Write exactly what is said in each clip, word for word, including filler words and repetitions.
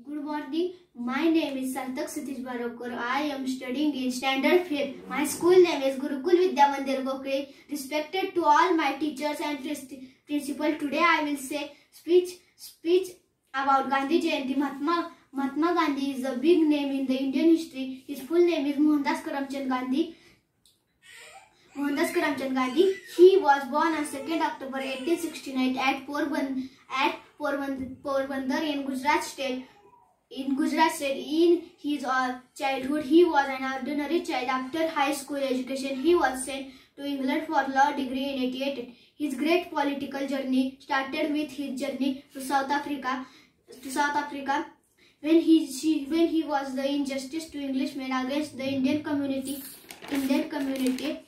Good morning. My name is Sarthak Satish Barokar. I am studying in standard fifth. My school name is Gurukul Vidya Mandir Gokre. Respected to all my teachers and principal, today I will say speech speech about Gandhi Jayanti. Mahatma Mahatma Gandhi is a big name in the Indian history. His full name is Mohandas Karamchand Gandhi. Mohandas Karamchand Gandhi. He was born on second October eighteen sixty-nine at Porbandar at Porbandar in Gujarat state. In Gujarat state, in his uh, childhood, he was an ordinary child. After high school education, he was sent to England for law degree in eighty-eight. His great political journey started with his journey to South Africa. To South Africa, when he she, when he was the injustice to Englishmen against the Indian community, Indian community.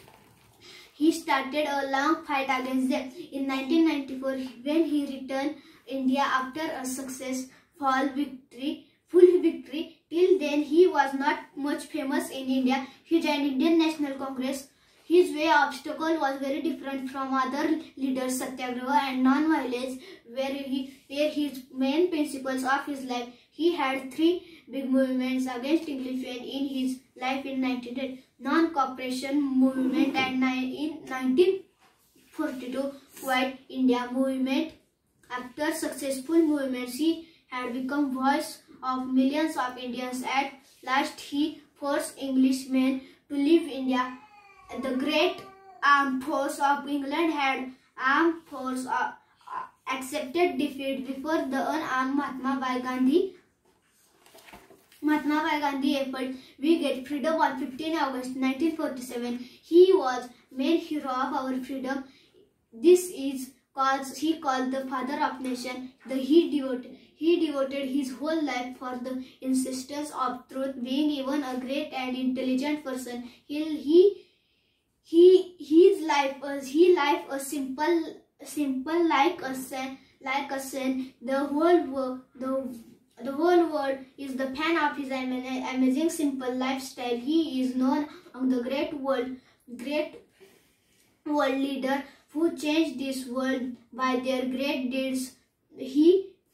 He started a long fight against them. In nineteen ninety-four, when he returned India after a successful victory, full victory, till then he was not much famous in India. He joined Indian National Congress. His way of obstacle was very different from other leaders, Satyagraha and non-violence, where he were his main principles of his life. He had three big movements against Englishmen in his life in nineteen hundred. Non-cooperation movement and in nineteen forty-two White India movement. After successful movements, he had become voice of millions of Indians. At last, he forced Englishmen to leave India. The great armed force of England had armed force uh, accepted defeat before the unarmed Mahatma by Gandhi. Mahatma by Gandhi effort. We get freedom on fifteenth August nineteen forty-seven. He was main hero of our freedom. This is cause he called the father of nation. The he devoted he devoted his whole life for the insistence of truth. Being even a great and intelligent person, he he he his life was he life a simple simple like a sun like a sun. The whole world the The whole world is the fan of his amazing simple lifestyle. He is known among the great world, great world leader who changed this world by their great deeds. He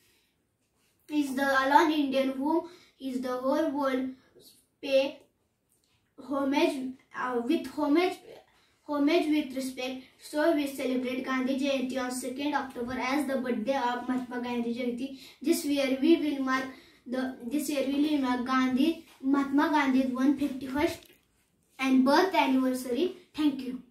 is the alone Indian whom is the whole world pay homage uh, with homage. Homage with respect. So we celebrate Gandhi Jayanti on second October as the birthday of Mahatma Gandhi Jayanti. This year we will mark the this year we will mark Gandhi Mahatma Gandhi's one hundred fifty-first and birth anniversary. Thank you.